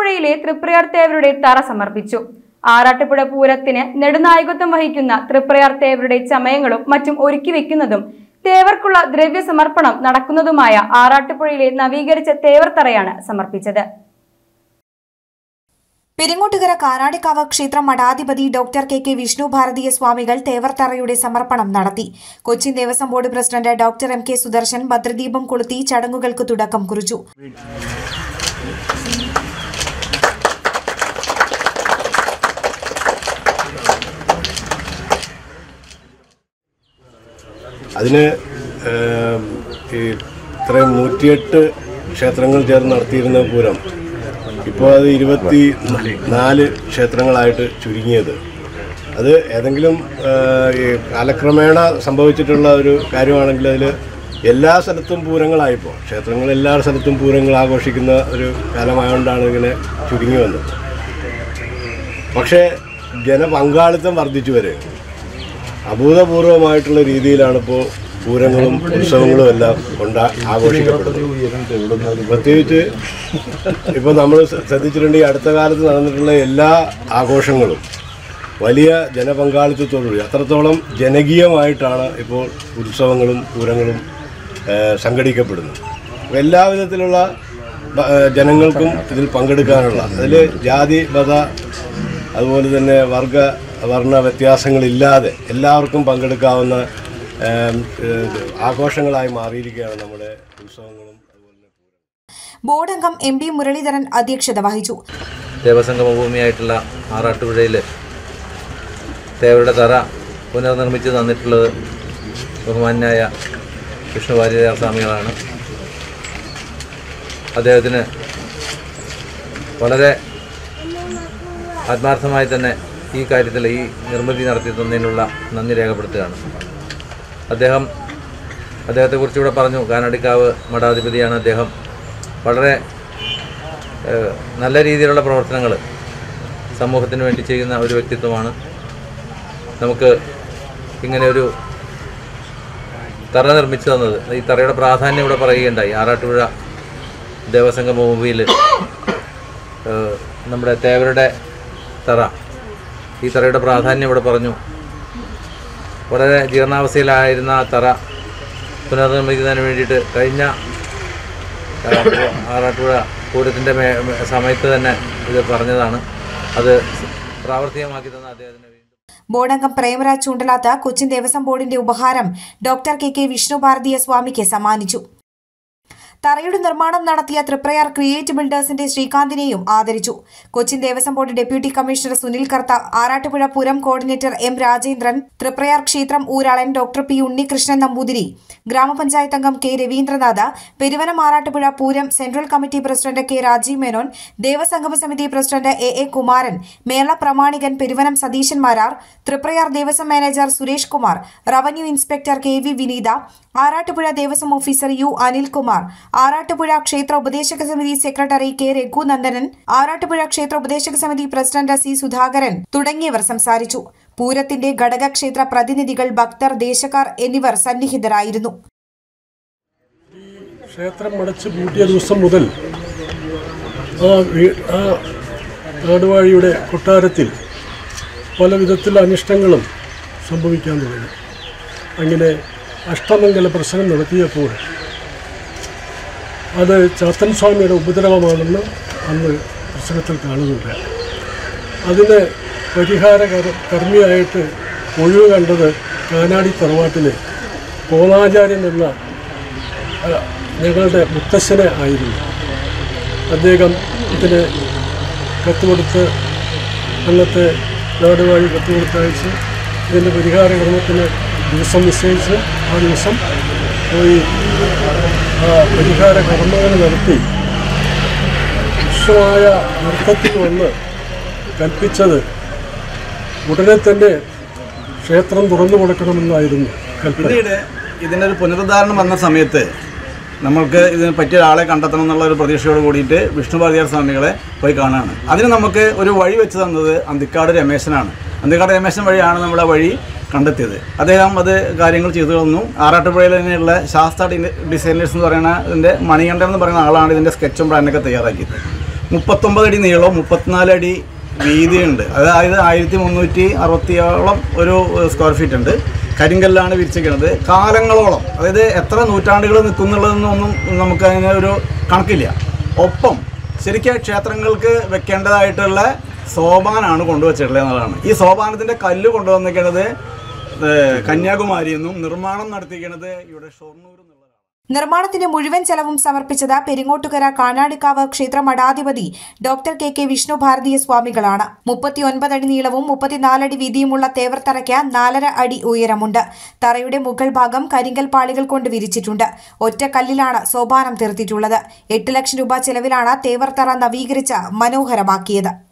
ആറാട്ടുപുഴയിലെ തൃപ്രയാർ തേവരുടെ തറ സമർപ്പിച്ചു. ആറാട്ടുപുഴ പൂരത്തിന് നെടുനായകത്വം വഹിക്കുന്ന തൃപ്രയാർ തേവരുടെ ചമയങ്ങളും മറ്റും ഒരുക്കി വെക്കുന്നതും തേവർക്കുള്ള ദ്രവ്യ സമർപ്പണം നടക്കുന്നതുമായ ആറാട്ടുപുഴയിലെ നവീകരിച്ച തേവർ തറയാണ് സമർപ്പിച്ചത്. പെരിങ്ങോട്ടുകര കാനാടിക്കാവ് ക്ഷേത്രം മഠാധിപതി ഡോക്ടർ കെ വിഷ്ണു ഭാരതീയ സ്വാമികൾ തേവർത്തറയുടെ സമർപ്പണം നടത്തി. Cochin Devaswom board president doctor M K Sudarshan ഭദ്രദീപം കൊളുത്തി ചടങ്ങുകൾക്ക് തുടക്കം കുറിച്ചു. അതിന് ഇത്രയും 108 ക്ഷേത്രങ്ങൾ ചേർന്ന് നടത്തിയിരുന്ന പൂരം ഇപ്പോൾ അത് 24 ക്ഷേത്രങ്ങളായിട്ട് ചുരുങ്ങിയത്. അത് ഏതെങ്കിലും കാലക്രമേണ സംഭവിച്ചിട്ടുള്ള ഒരു കാര്യമാണെങ്കിൽ അതിൽ എല്ലാ സ്ഥലത്തും പൂരങ്ങളായിപ്പോൾ ക്ഷേത്രങ്ങൾ എല്ലാ സ്ഥലത്തും പൂരങ്ങൾ ആഘോഷിക്കുന്ന ഒരു കാലമായതുകൊണ്ടാണ് ഇങ്ങനെ ചുരുങ്ങി വന്നത്. പക്ഷേ ജനപങ്കാളിത്തം വർദ്ധിച്ചു വരെ അഭൂതപൂർവമായിട്ടുള്ള രീതിയിലാണ് ഇപ്പോൾ പൂരങ്ങളും ഉത്സവങ്ങളും എല്ലാം ആഘോഷിക്കപ്പെടുന്നത്. പ്രത്യേകിച്ച് ഇപ്പോൾ നമ്മൾ ശ്രദ്ധിച്ചിട്ടുണ്ടെങ്കിൽ അടുത്ത കാലത്ത് നടന്നിട്ടുള്ള എല്ലാ ആഘോഷങ്ങളും വലിയ ജനപങ്കാളിത്തത്തോടുകൂടി അത്രത്തോളം ജനകീയമായിട്ടാണ് ഇപ്പോൾ ഉത്സവങ്ങളും പൂരങ്ങളും സംഘടിക്കപ്പെടുന്നത്. എല്ലാ വിധത്തിലുള്ള ജനങ്ങൾക്കും ഇതിൽ പങ്കെടുക്കാനുള്ള അതിൽ ജാതി മത അതുപോലെ തന്നെ വർണ്ണ വ്യത്യാസങ്ങളില്ലാതെ എല്ലാവർക്കും പങ്കെടുക്കാവുന്ന ആഘോഷങ്ങളായി മാറിയിരിക്കുകയാണ് നമ്മുടെ ഉത്സവങ്ങളും. ബോർഡ് അംഗം എം ഡി മുരളീധരൻ അധ്യക്ഷത വഹിച്ചു. ദേവസംഗമ ഭൂമിയായിട്ടുള്ള ആറാട്ടുപുഴയിൽ തേവരുടെ തറ പുനർനിർമ്മിച്ച് തന്നിട്ടുള്ളത് ബഹുമാന്യായ വിഷ്ണു ഭാരതീയ സ്വാമികളാണ്. അദ്ദേഹത്തിന് വളരെ ആത്മാർത്ഥമായി തന്നെ ഈ കാര്യത്തിൽ ഈ നിർമ്മിതി നടത്തി തന്നതിനുള്ള നന്ദി രേഖപ്പെടുത്തുകയാണ്. അദ്ദേഹത്തെക്കുറിച്ച് ഇവിടെ പറഞ്ഞു. കാനാടിക്കാവ് മഠാധിപതിയാണ് അദ്ദേഹം. വളരെ നല്ല രീതിയിലുള്ള പ്രവർത്തനങ്ങൾ സമൂഹത്തിന് വേണ്ടി ചെയ്യുന്ന ഒരു വ്യക്തിത്വമാണ്. നമുക്ക് ഇങ്ങനെ ഒരു തറ നിർമ്മിച്ചു തന്നത്, ഈ തറയുടെ പ്രാധാന്യം ഇവിടെ പറയുകയുണ്ടായി. ആറാട്ടുപുഴ ദേവസംഗമ ഭൂമിയിൽ നമ്മുടെ തേവരുടെ തറ, ഈ തറയുടെ പ്രാധാന്യം ഇവിടെ പറഞ്ഞു. വളരെ ജീർണാവസ്ഥയിലായിരുന്ന ആ തറ പുനർനിർമ്മിക്കുന്നതിന് വേണ്ടിയിട്ട് കഴിഞ്ഞ ആറാട്ടുപുഴ പൂരത്തിൻ്റെ സമയത്ത് തന്നെ ഇത് പറഞ്ഞതാണ്. അത് പ്രാവർത്തികമാക്കി തന്ന അദ്ദേഹത്തിന് ബോർഡ് അംഗം പ്രേമരാജ് ചൂണ്ടലാത്ത കൊച്ചിൻ ദേവസ്വം ബോർഡിന്റെ ഉപഹാരം ഡോക്ടർ കെ വിഷ്ണു ഭാരതീയ സ്വാമിക്ക് സമ്മാനിച്ചു. തറയുടെ നിർമ്മാണം നടത്തിയ തൃപ്രയാർ ക്രിയേറ്റ് ബിൽഡേഴ്സിന്റെ ശ്രീകാന്തിനെയും ആദരിച്ചു. Cochin Devaswom board deputy commissioner Sunil Kartha, Arattupuzha Pooram coordinator M Rajendran, Triprayar ക്ഷേത്രം ഊരാളൻ ഡോക്ടർ പി ഉണ്ണികൃഷ്ണൻ നമ്പൂതിരി, ഗ്രാമപഞ്ചായത്ത് അംഗം K Raveendranath, Peruvanam Arattupuzha Pooram central committee president K Rajeev Menon, ദേവസംഗമ സമിതി പ്രസിഡന്റ് എ കുമാരൻ, മേള പ്രമാണികൻ Peruvanam Satheesan Marar, Triprayar Devaswom manager Suresh Kumar, revenue inspector K V Vineetha, Arattupuzha Devaswom officer U Anilkumar, Arattupuzha ക്ഷേത്ര ഉപദേശക സമിതി സെക്രട്ടറി കെ രഘുനന്ദനൻ, ആറാട്ടുപുഴ ക്ഷേത്ര ഉപദേശക സമിതി പ്രസിഡന്റ് സി സുധാകരൻ തുടങ്ങിയവർ സംസാരിച്ചു. പൂരത്തിന്റെ ഘടകക്ഷേത്ര പ്രതിനിധികൾ, ഭക്തർ, ദേശക്കാർ എന്നിവർ സന്നിഹിതരായിരുന്നു. ക്ഷേത്രം അടച്ചു പൂട്ടിയ ദിവസം മുതൽ ആ നാടുവാഴിയുടെ കൊട്ടാരത്തിൽ പല വിധത്തിലുള്ള അനിഷ്ടങ്ങളും സംഭവിക്കാൻ തുടങ്ങി. അങ്ങനെ അഷ്ടമംഗല പ്രശ്നം നടത്തിയപ്പോൾ അത് ചാത്തൻ സ്വാമിയുടെ ഉപദ്രവമാണെന്ന് അന്ന് പ്രസംഗത്തിൽ കാണുന്നുണ്ട്. അതിന് പരിഹാര കർമ്മിയായിട്ട് ഒഴിവ് കണ്ടത് കാനാടി തറവാട്ടിലെ കോണാചാര്യൻ എന്ന ഞങ്ങളുടെ മുത്തശ്ശനെ ആയിരുന്നു. അദ്ദേഹം ഇതിന് കത്തുകൊടുത്ത് അന്നത്തെ നാടുവാഴി കത്തുകൊടുത്തയച്ച് ഇതിൻ്റെ പരിഹാര കർമ്മത്തിന് ദിവസം നിശ്ചയിച്ച് ആ ദിവസം പോയി പരിഹാര കർമ്മങ്ങൾ നടത്തി വിശ്വമായ നൃത്തത്തിൽ വന്ന് കൽപ്പിച്ചത് ഉടനെ തന്നെ ക്ഷേത്രം തുറന്നു കൊടുക്കണമെന്നായിരുന്നു കൽപ്പന. പിന്നീട് ഇതിനൊരു പുനരുദ്ധാരണം വന്ന സമയത്ത് നമ്മൾക്ക് ഇതിന് പറ്റിയ ഒരാളെ കണ്ടെത്തണം എന്നുള്ള ഒരു പ്രതീക്ഷയോട് കൂടിയിട്ട് വിഷ്ണു ഭാരതീയ സ്വാമികളെ പോയി കാണുകയാണ്. അതിന് നമുക്ക് ഒരു വഴി വെച്ച് തന്നത് അന്തിക്കാട് രമേശനാണ്. അന്തിക്കാട് രമേശൻ വഴിയാണ് നമ്മുടെ വഴി കണ്ടെത്തിയത്. അദ്ദേഹം അത് കാര്യങ്ങൾ ചെയ്തു തന്നു. ആറാട്ടുപുഴയിൽ തന്നെയുള്ള ശാസ്ത്ര ഡിസൈനേഴ്സ് എന്ന് പറയുന്ന ഇതിൻ്റെ മണികണ്ഠൻ എന്ന് പറയുന്ന ആളാണ് ഇതിൻ്റെ സ്കെച്ചും പ്ലാനൊക്കെ തയ്യാറാക്കിയത്. 39 അടി നീളവും 34 അടി വീതിയുണ്ട്. അതായത് 1360 ഒരു സ്ക്വയർ ഫീറ്റ് ഉണ്ട്. കരിങ്കല്ലാണ് വിരിച്ചിരിക്കുന്നത്. കാലങ്ങളോളം, അതായത് എത്ര നൂറ്റാണ്ടുകൾ നിൽക്കുന്നുള്ളതെന്നൊന്നും നമുക്ക് അതിന് ഒരു കണക്കില്ല. ഒപ്പം ശരിക്കും ക്ഷേത്രങ്ങൾക്ക് വെക്കേണ്ടതായിട്ടുള്ള സോപാനാണ് കൊണ്ടുവച്ചിട്ടുള്ളത് എന്നുള്ളതാണ്. ഈ സോപാനത്തിൻ്റെ കല്ല് കൊണ്ടുവന്നിരിക്കുന്നത് കന്യാകുമാരിയിൽ നിന്നും നിർമ്മാണം നടത്തിയിരിക്കുന്നത് ഇവിടെ ഷൊർണൂർ. നിർമ്മാണത്തിന്റെ മുഴുവൻ ചെലവും സമർപ്പിച്ചത് പെരിങ്ങോട്ടുകര കാണാടിക്കാവ് ക്ഷേത്ര മഠാധിപതി ഡോക്ടർ കെ വിഷ്ണു ഭാരതീയ സ്വാമികളാണ്. 39 അടി നീളവും 34 അടി വീതിയുമുള്ള തേവർത്തറയ്ക്ക് 4.5 അടി ഉയരമുണ്ട്. തറയുടെ മുകൾ ഭാഗം കരിങ്കൽ പാളികൾ കൊണ്ട് വിരിച്ചിട്ടുണ്ട്. ഒറ്റ കല്ലിലാണ് സോപാനം തീർത്തിട്ടുള്ളത്. 8 ലക്ഷം രൂപ ചെലവിലാണ് തേവർത്തറ നവീകരിച്ച് മനോഹരമാക്കിയത്.